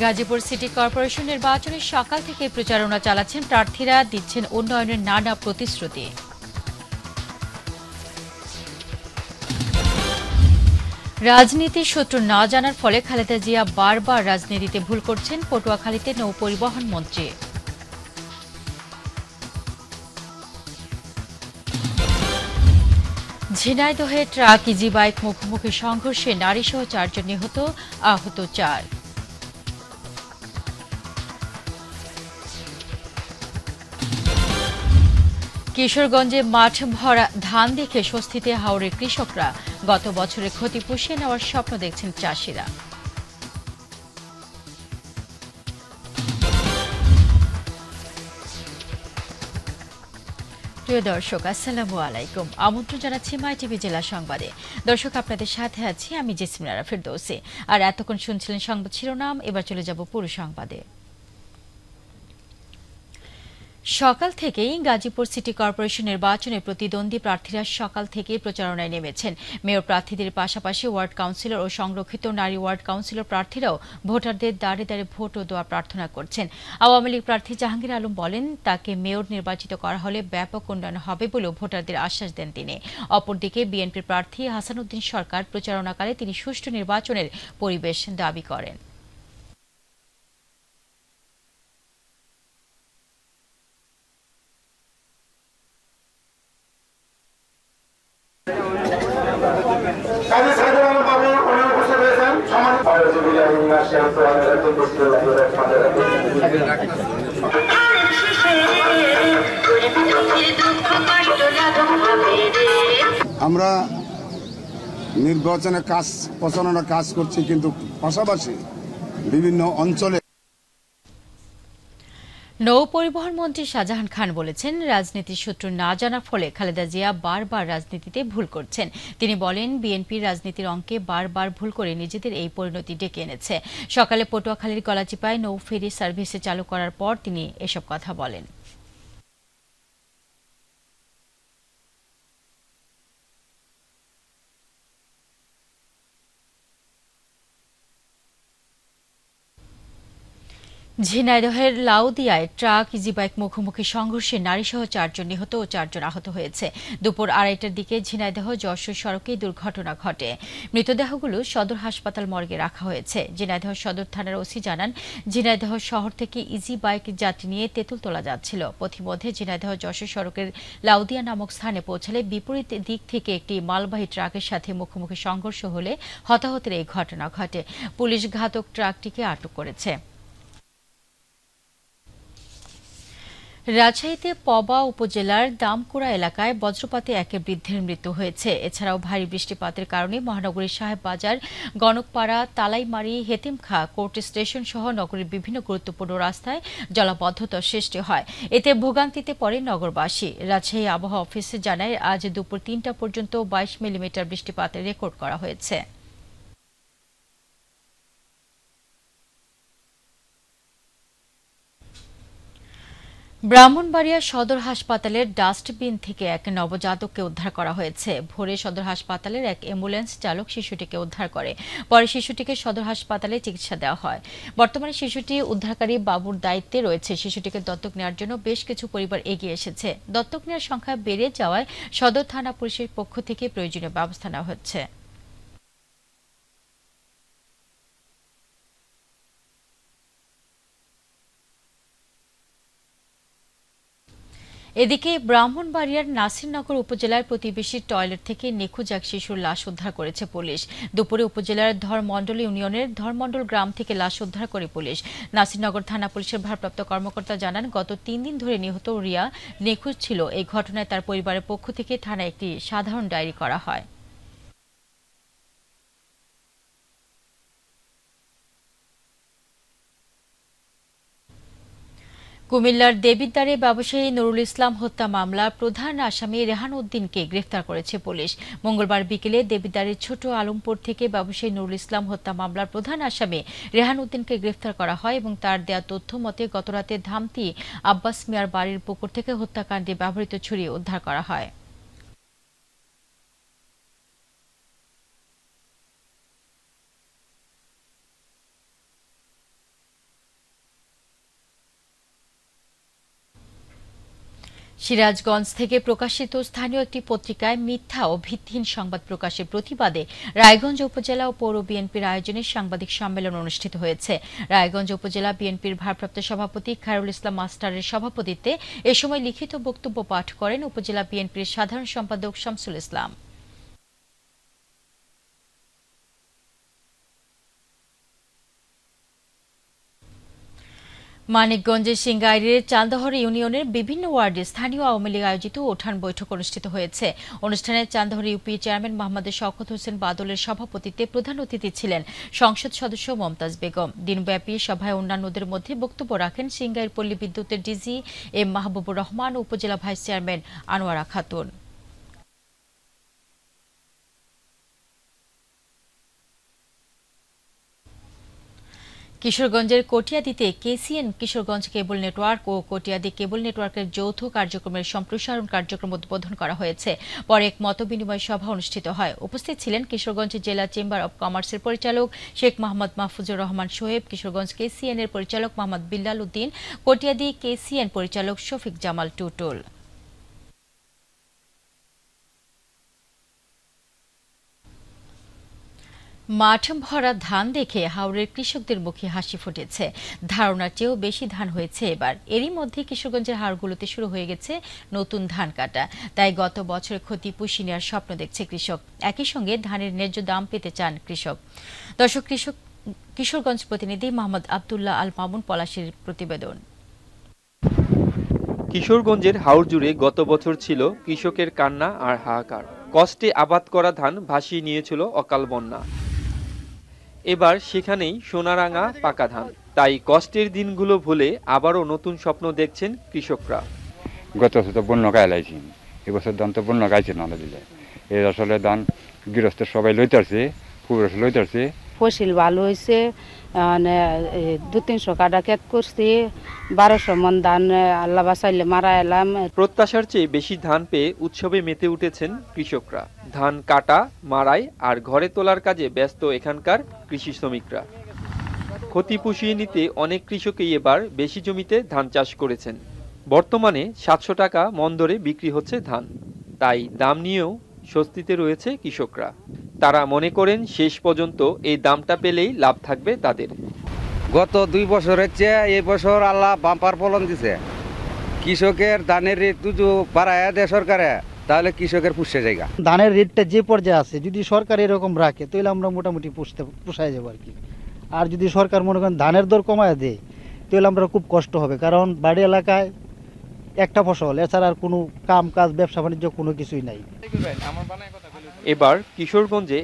Gazipur city corporation নির্বাচনে সকাল থেকে প্রচারণা চালাচ্ছেন প্রার্থীরা, দিচ্ছেন উন্নয়নের নানা প্রতিশ্রুতি। রাজনীতির সূত্র না জানার ফলে খালেদা জিয়া বারবার রাজনীতিতে ভুল করছেন, পটুয়াখালীতে নৌ পরিবহন মন্ত্রী। ঝিনাইদহে ট্রাক ইজি বাইক মুখোমুখি সংঘর্ষে নারীসহ 4 জন নিহত, আহত 4। কিশোরগঞ্জে মাঠ ভরা ধান দেখে স্বস্তিতে হাওরের কৃষকরা, গত বছরের ক্ষতি পুষিয়ে নেওয়ার স্বপ্ন দেখছেন চাষিরা। প্রিয় দর্শক, আসসালামু আলাইকুম। আমন্ত্রণ জানাচ্ছি মাইটিভি জেলা সংবাদে। দর্শক, আপনাদের সাথে আছি আমি জেসমিনা ফেরদৌসী। আর এতক্ষণ শুনছিলেন সংবাদ শিরোনাম, এবার চলে যাব পুরো সংবাদে। সকাল থেকেই গাজীপুর সিটি কর্পোরেশন নির্বাচনে প্রতিদ্বন্দ্বী প্রার্থীরা সকাল থেকেই প্রচারণায় নেমেছেন। মেয়র প্রার্থীদের পাশাপাশি ওয়ার্ড কাউন্সিলর ও সংরক্ষিত নারী ওয়ার্ড কাউন্সিলর প্রার্থীরাও ভোটারদের দ্বারে দ্বারে ভোট ও দোয়া প্রার্থনা করছেন। আওয়ামী লীগ প্রার্থী জাহাঙ্গীর আলম বলেন, তাকে মেয়র নির্বাচিত করা হলে ব্যাপক উন্নয়ন হবে বলেও ভোটারদের আশ্বাস দেন তিনি। অপরদিকে বিএনপির প্রার্থী হাসানুদ্দিন সরকার প্রচারণাকালে তিনি সুষ্ঠু নির্বাচনের পরিবেশ দাবি করেন। আমরা নির্বাচনে প্রচারণা কাজ করছি, কিন্তু পাশাপাশি বিভিন্ন অঞ্চলে। নৌ পরিবহন মন্ত্রী শাহজাহান খান বলেছেন, রাজনীতির সূত্র না জানার ফলে খালেদা জিয়া বারবার রাজনীতিতে ভুল করছেন। তিনি বলেন, বিএনপির রাজনীতির অঙ্কে বারবার ভুল করে নিজেদের এই পরিণতি ডেকে এনেছে। সকালে পটুয়াখালীর গলাচিপায় নৌ ফেরি সার্ভিসে চালু করার পর তিনি এসব কথা বলেন। ঝিনাইদহের লাউদিয়ায় ট্রাক ইজি বাইক মুখোমুখি সংঘর্ষে নারীসহ 4 জন নিহত ও 4 জন আহত হয়েছে। দুপুর 2:30টার দিকে ঝিনাইদহ যশোর সড়কে দুর্ঘটনা ঘটে। মৃতদেহগুলো সদর হাসপাতাল মর্গে রাখা হয়েছে। ঝিনাইদহ সদর থানার ওসি জানান, ঝিনাইদহ শহর থেকে ইজি বাইক যাত্রী নিয়ে তেঁতুলতলা যাচ্ছিল। পথিমধ্যে ঝিনাইদহ যশোর সড়কের লাউদিয়া নামক স্থানে পৌঁছালে বিপরীত দিক থেকে একটি মালবাহী ট্রাকের সাথে মুখোমুখি সংঘর্ষ হলে হতাহতের এই ঘটনা ঘটে। পুলিশ ঘাতক ট্রাকটিকে আটক করেছে। রাজশাহীতে পবা উপজেলার দামকুড়া এলাকায় বজ্রপাতে এক বৃদ্ধের মৃত্যু হয়েছে। এছাড়াও ভারী বৃষ্টিপাতের কারণে মহানগরীর সাহেববাজার, গণকপাড়া, তালাইমারি, হেতিমখা, কোর্ট স্টেশন সহ নগরীর বিভিন্ন গুরুত্বপূর্ণ রাস্তায় জলাবদ্ধতার সৃষ্টি হয়। এতে ভোগান্তিতে পড়ে নগরবাসী। রাজশাহী আবহাওয়া অফিস জানায়, আজ দুপুর 3টা পর্যন্ত 22 মিলিমিটার বৃষ্টিপাত রেকর্ড করা হয়েছে। ব্রাহ্মণবাড়িয়া সদর হাসপাতালের ডাস্টবিন থেকে এক নবজাতককে উদ্ধার করা হয়েছে। ভোরে সদর হাসপাতালের এক অ্যাম্বুলেন্স চালক শিশুটিকে উদ্ধার করে। পরে শিশুটিকে সদর হাসপাতালে চিকিৎসা দেওয়া হয়। বর্তমানে শিশুটি উদ্ধারকারী বাবুর দায়িত্বে রয়েছে। শিশুটিকে দত্তক নেওয়ার জন্য বেশ কিছু পরিবার এগিয়ে এসেছে। দত্তক নেওয়ার সংখ্যা বেড়ে যাওয়ায় সদর থানা পুলিশের পক্ষ থেকে প্রয়োজনীয় ব্যবস্থা নেওয়া হচ্ছে। এদিকে ব্রাহ্মণবাড়িয়ার নাসিরনগর উপজেলার প্রতিবেশী টয়লেট থেকে নিখোঁজ এক শিশুর লাশ উদ্ধার করেছে পুলিশ। দুপুরে উপজেলার ধরমণ্ডল ইউনিয়নের ধরমণ্ডল গ্রাম থেকে লাশ উদ্ধার করে পুলিশ। নাসিরনগর থানা পুলিশের ভারপ্রাপ্ত কর্মকর্তা জানান, গত 3 দিন ধরে নিহত রিয়া নিখোঁজ ছিল। এই ঘটনায় তার পরিবারের পক্ষ থেকে থানায় একটি সাধারণ ডায়েরি করা হয়। কুমিল্লার দেবিদ্বারে ব্যবসায়ী নুরুল ইসলাম হত্যা মামলার প্রধান আসামি রেহান উদ্দিনকে গ্রেফতার করেছে পুলিশ। মঙ্গলবার বিকেলে দেবিদ্বারের ছোট আলমপুর থেকে ব্যবসায়ী নুরুল ইসলাম হত্যা মামলার প্রধান আসামি রেহান উদ্দিনকে গ্রেফতার করা হয় এবং তার দেয়া তথ্য মতে গতরাতে ধামতি আব্বাস মিয়ার বাড়ির পুকুর থেকে হত্যাকাণ্ডে ব্যবহৃত ছুরি উদ্ধার করা হয়। সিরাজগঞ্জ থেকে প্রকাশিত স্থানীয় একটি পত্রিকায় মিথ্যা ও ভিত্তিহীন সংবাদ প্রকাশের প্রতিবাদে রায়গঞ্জ উপজেলা ও পৌর বিএনপির আয়োজনে সাংবাদিক সম্মেলন অনুষ্ঠিত হয়েছে। রায়গঞ্জ উপজেলা বিএনপির ভারপ্রাপ্ত সভাপতি খায়রুল ইসলাম মাস্টারের সভাপতিত্বে এ সময় লিখিত বক্তব্য পাঠ করেন উপজেলা বিএনপির সাধারণ সম্পাদক শামসুল ইসলাম। মানিকগঞ্জের সিংগাইরের চান্দহর ইউনিয়নের বিভিন্ন ওয়ার্ডে স্থানীয় আওয়ামী লীগ আয়োজিত উঠান বৈঠক অনুষ্ঠিত হয়েছে। অনুষ্ঠানে চান্দহর ইউপি চেয়ারম্যান মোহাম্মদ শওকত হোসেন বাদলের সভাপতিত্বে প্রধান অতিথি ছিলেন সংসদ সদস্য মমতাজ বেগম। দিনব্যাপী সভায় অন্যান্যদের মধ্যে বক্তব্য রাখেন সিংগাইর পল্লী বিদ্যুতের ডিজি এম মাহবুবুর রহমান ও উপজেলা ভাইস চেয়ারম্যান আনোয়ারা খাতুন। কিশোরগঞ্জের কটিয়াদীতে কেসিএন কিশোরগঞ্জ কেবল নেটওয়ার্ক ও কটিয়াদী কেবল নেটওয়ার্কের যৌথ কার্যক্রমের সম্প্রসারণ কার্যক্রম উদ্বোধন করা হয়েছে। পরে এক মতবিনিময় সভা অনুষ্ঠিত হয়। উপস্থিত ছিলেন কিশোরগঞ্জ জেলা চেম্বার অব কমার্সের পরিচালক শেখ মোহাম্মদ মাহফুজুর রহমান সোহেব, কিশোরগঞ্জ কেসিএন এর পরিচালক মোহাম্মদ বিল্লাল উদ্দিন, কটিয়াদী কেসিএন পরিচালক শফিক জামাল টুটুল। মাঠ ভরা ধান দেখে হাওরের কৃষকদের মুখে হাসি ফুটেছে। ধারণার চেয়েও বেশি ধান হয়েছে এবার। এরই মধ্যে কিশোরগঞ্জের হাওরগুলোতে শুরু হয়ে গেছে নতুন ধান কাটা। তাই গত বছরের ক্ষতি পুষিয়ে নেওয়ার স্বপ্ন দেখছে কৃষক। একই সঙ্গে ধানের ন্যায্য দাম পেতে চান কৃষক। দর্শক, কিশোরগঞ্জ প্রতিনিধি মোহাম্মদ আব্দুল্লাহ আল মামুন পলাশের প্রতিবেদন। কিশোরগঞ্জের হাওর জুড়ে গত বছর ছিল কৃষকের কান্না আর হাহাকার। কষ্টে আবাদ করা ধান ভাসিয়ে নিয়েছিল অকাল বন্যা। এবার সেখানেই সোনারাঙা পাকা ধান। তাই কষ্টের দিনগুলো ভুলে আবারও নতুন স্বপ্ন দেখছেন কৃষকরা। গত বছর তো বন্য গায়ে লাইছি, এবছর ধান তো বন্য গাইছে না দিলে। এই আসলে ধান গৃহস্থ সবাই লইতারছে, পুরুষ লইতারছে। ফসল ভালো হয়েছে, 200-300 কাটা ক্ষেত করছি, 1200 মন ধান আল্লাহ বাঁচাইলে মারা এলাম। প্রত্যাশার চেয়ে বেশি ধান পেয়ে উৎসবে মেতে উঠেছেন কৃষকরা। ধান কাটা, মাড়াই আর ঘরে তোলার কাজে ব্যস্ত এখানকার কৃষি শ্রমিকরা। ক্ষতি পুষিয়ে নিতে অনেক কৃষকই এবার বেশি জমিতে ধান চাষ করেছেন। বর্তমানে 700 টাকা মন দরে বিক্রি হচ্ছে ধান। তাই দাম নিয়েও স্বস্তিতে রয়েছে কৃষকরা। তারা মনে করেন শেষ পর্যন্ত এই দামটা পেলেই লাভ থাকবে তাদের। গত 2 বছরের চেয়ে এই বছর আল্লাহ বাম্পার ফলন দিছে। কৃষকের ধানের রেট দুটো বাড়ায় দেয় সরকারে, তাহলে কৃষকের পুষে জায়গা। ধানের রেটটা যে পর্যায়ে আছে, যদি সরকার এরকম রাখে তাহলে আমরা মোটামুটি পোষায় যাবো আর কি। আর যদি সরকার মনে করেন ধানের দর কমায় দেয় তাহলে আমরা খুব কষ্ট হবে, কারণ বাড়ি এলাকায় একটা ফসল, এছাড়া আর কোনো কাম কাজ ব্যবসা বাণিজ্য কোনো কিছুই নাই। এবার কিশোরগঞ্জে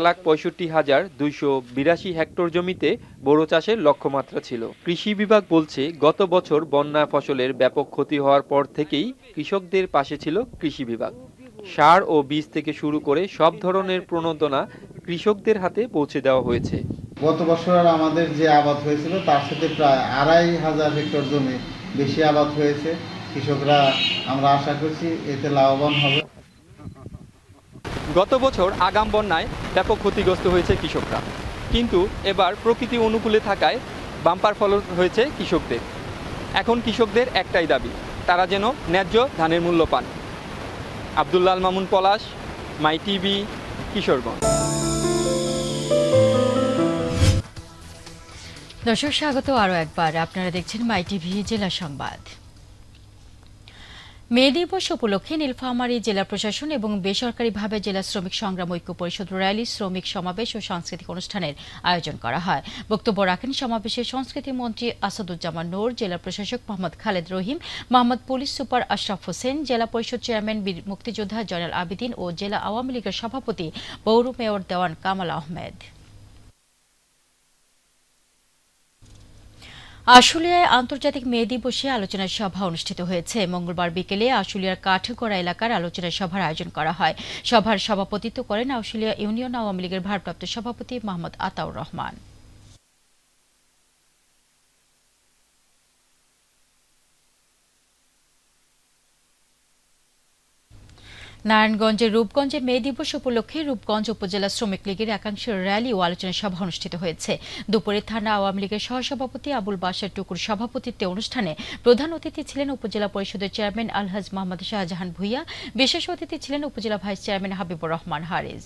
1,65,282 হেক্টর জমিতে বোরো চাষের লক্ষ্যমাত্রা ছিল। কৃষি বিভাগ বলছে গত বছর বন্যা ফসলের ব্যাপক ক্ষতি হওয়ার পর থেকেই কৃষকদের পাশে ছিল কৃষি বিভাগ। সার ও বীজ থেকে শুরু করে সব ধরনের প্রণোদনা কৃষকদের হাতে পৌঁছে দেওয়া হয়েছে। গত বছর আমাদের যে আবাদ হয়েছিল তার সাথে প্রায় 2,500 হেক্টর জমি বেশি আবাদ হয়েছে। কৃষকরা আমরা আশা করছি এতে লাভবান হবে। গত বছর আগাম বন্যায় ব্যাপক ক্ষতিগ্রস্ত হয়েছে কৃষকরা, কিন্তু এবার প্রকৃতি অনুকূলে থাকায় বাম্পার ফলন হয়েছে কৃষকদের। এখন কৃষকদের একটাই দাবি, তারা যেন ন্যায্য ধানের মূল্য পান। আব্দুল্লাহ আল মামুন পলাশ, MYTV, কিশোরগঞ্জ। দর্শক, স্বাগত আরও একবার। আপনারা দেখছেন MYTV জেলা সংবাদ। মে দিবস উপলক্ষে নীলফামারী জেলা প্রশাসন এবং বেসরকারিভাবে জেলা শ্রমিক সংগ্রাম ঐক্য পরিষদ র্যালি, শ্রমিক সমাবেশ ও সাংস্কৃতিক অনুষ্ঠানের আয়োজন করা হয়। বক্তব্য রাখেন সমাবেশে সংস্কৃতি মন্ত্রী আসাদুজ্জামান নূর, জেলা প্রশাসক মোহাম্মদ খালেদ রহিম, মোহাম্মদ পুলিশ সুপার আশরাফ হোসেন, জেলা পরিষদ চেয়ারম্যান বীর মুক্তিযোদ্ধা জয়নাল আবেদিন ও জেলা আওয়ামী লীগের সভাপতি পৌর মেয়র দেওয়ান কামাল আহমেদ। আশুলিয়ায় আন্তর্জাতিক মে দিবসে আলোচনা সভা অনুষ্ঠিত হয়েছে। মঙ্গলবার বিকেলে আশুলিয়ার কাঠগড়া এলাকার আলোচনা সভার আয়োজন করা হয়। সভার সভাপতিত্ব করেন আশুলিয়া ইউনিয়ন আওয়ামী লীগের ভারপ্রাপ্ত সভাপতি মোহাম্মদ আতাউর রহমান। নারায়ণগঞ্জের রূপগঞ্জে মে দিবস উপলক্ষে রূপগঞ্জ উপজেলা শ্রমিক লীগের একাংশের র্যালি ও আলোচনা সভা অনুষ্ঠিত হয়েছে। দুপুরে থানা আওয়ামী লীগের সহসভাপতি আবুল বাশার টুকুর সভাপতিত্বে অনুষ্ঠানে প্রধান অতিথি ছিলেন উপজেলা পরিষদের চেয়ারম্যান আলহাজ মোহাম্মদ শাহজাহান ভূঁইয়া। বিশেষ অতিথি ছিলেন উপজেলা ভাইস চেয়ারম্যান হাবিবুর রহমান হারিজ।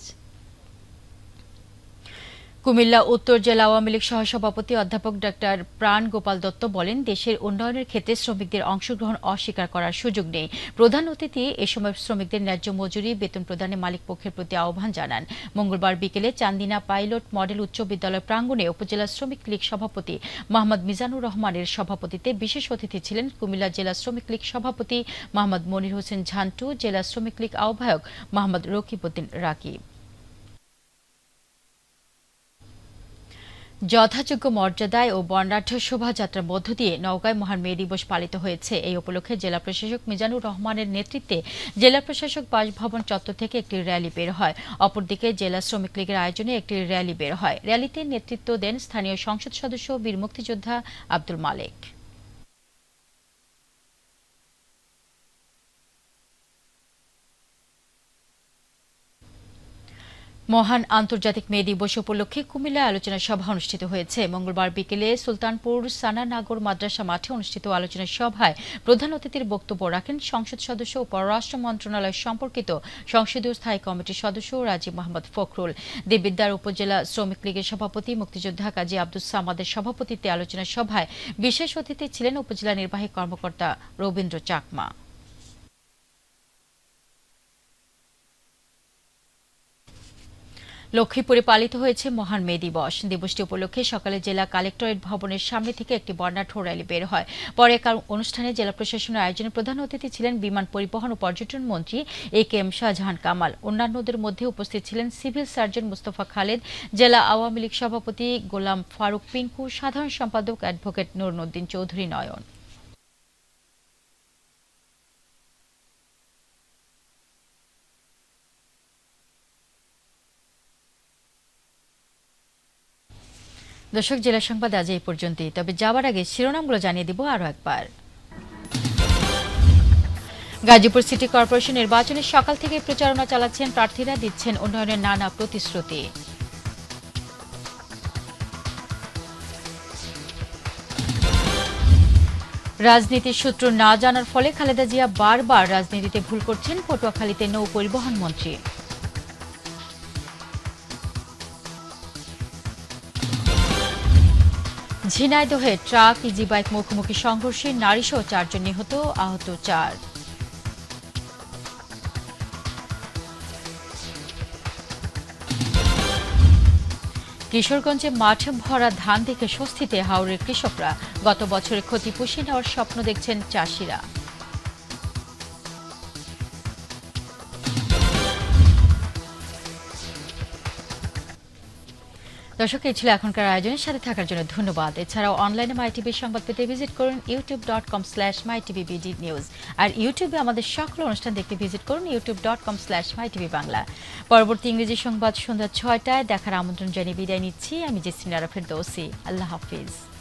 কুমিল্লা উত্তর জেলা আওয়ামী লীগ সহসভাপতি অধ্যাপক ডাক্তার প্রাণ গোপাল দত্ত বলেন, দেশের উন্নয়নের ক্ষেত্রে শ্রমিকদের অংশগ্রহণ অস্বীকার করার সুযোগ নেই। প্রধান অতিথি এ সময় শ্রমিকদের ন্যায্য মজুরি বেতন প্রদানে মালিক পক্ষের প্রতি আহ্বান জানান। মঙ্গলবার বিকেলে চান্দিনা পাইলট মডেল উচ্চ বিদ্যালয় প্রাঙ্গণে উপজেলা শ্রমিক লীগ সভাপতি মোহাম্মদ মিজানুর রহমানের সভাপতিত্বে বিশেষ অতিথি ছিলেন কুমিল্লা জেলা শ্রমিক লীগ সভাপতি মোহাম্মদ মনির হোসেন ঝান্টু, জেলা শ্রমিক লীগ আহ্বায়ক মোহাম্মদ রকিবউদ্দিন রাকিব। যথাযোগ্য মর্যাদায় ও বর্ণাঢ্য শোভাযাত্রার মধ্য দিয়ে নওগাঁয় মহান মে দিবস পালিত হয়েছে। এই উপলক্ষে জেলা প্রশাসক মিজানুর রহমানের নেতৃত্বে জেলা প্রশাসক বাসভবন চত্বর থেকে একটি র্যালি বের হয়। অপরদিকে জেলা শ্রমিক লীগের আয়োজনে একটি র্যালি বের হয়। র্যালিতে নেতৃত্ব দেন স্থানীয় সংসদ সদস্য বীর মুক্তিযোদ্ধা আব্দুল মালেক। মহান আন্তর্জাতিক মে দিবস উপলক্ষে কুমিল্লায় আলোচনা সভা অনুষ্ঠিত হয়েছে। মঙ্গলবার বিকেলে সুলতানপুর সানানাগর মাদ্রাসা মাঠে অনুষ্ঠিত আলোচনা সভায় প্রধান অতিথির বক্তব্য রাখেন সংসদ সদস্য ও পররাষ্ট্র মন্ত্রণালয় সম্পর্কিত সংসদীয় স্থায়ী কমিটির সদস্য রাজীব মোহাম্মদ ফখরুল। দেবিদ্বার উপজেলা শ্রমিক লীগের সভাপতি মুক্তিযোদ্ধা কাজী আব্দুস সামাদের সভাপতিত্বে আলোচনা সভায় বিশেষ অতিথি ছিলেন উপজেলা নির্বাহী কর্মকর্তা রবীন্দ্র চাকমা। লক্ষ্মীপুরে পালিত হয়েছে মহান মে দিবস। দিবসটি উপলক্ষে সকালে জেলা কালেক্টরেট ভবনের সামনে থেকে একটি বর্ণাঢ্য র্যালি বের হয়। পরে অনুষ্ঠানে জেলা প্রশাসনের আয়োজনে প্রধান অতিথি ছিলেন বিমান পরিবহন ও পর্যটন মন্ত্রী এ.কে.এম. শাহজাহান কামাল। অন্যান্যদের মধ্যে উপস্থিত ছিলেন সিভিল সার্জন মোস্তফা খালেদ, জেলা আওয়ামী লীগ সভাপতি গোলাম ফারুক পিঙ্কু, সাধারণ সম্পাদক অ্যাডভোকেট নুরুদ্দিন চৌধুরী নয়ন। দর্শক, জেলা সংবাদ আজ এই পর্যন্তই। তবে যাওয়ার আগে শিরোনামগুলো জানিয়ে দিব আরো একবার। গাজীপুর সিটি কর্পোরেশন নির্বাচনে সকাল থেকে প্রচারণা চালাচ্ছেন প্রার্থীরা, দিচ্ছেন উন্নয়নের নানা প্রতিশ্রুতি। রাজনীতির সূত্র না জানার ফলে খালেদা জিয়া বারবার রাজনীতিতে ভুল করছেন, পটুয়াখালীতে নৌ পরিবহন মন্ত্রী। ঝিনাইদহে ট্রাক ইজি বাইক মুখোমুখি সংঘর্ষে নারীসহ 4 জন নিহত, আহত 4। কিশোরগঞ্জে মাঠে ভরা ধান দেখে স্বস্তিতে হাওরের কৃষকরা। গত বছরের ক্ষতি পুষিয়ে নেওয়ার স্বপ্ন দেখছেন চাষিরা। দর্শক, এই ছিল এখনকার আয়োজনের সাথে থাকার জন্য ধন্যবাদ। এছাড়াও অনলাইনে মাইটিভি সংবাদ পেতে ভিজিট করুন youtube.com/mytvbd নিউজ। আর ইউটিউবে আমাদের সকল অনুষ্ঠান দেখতে ভিজিট করুন youtube.com/mytvbangla। পরবর্তী ইংরেজি সংবাদ সন্ধ্যা 6টায় দেখার আমন্ত্রণ জানিয়ে বিদায় নিচ্ছি। আমি জেসমিন আরা ফেরদৌসী। আল্লাহ হাফিজ।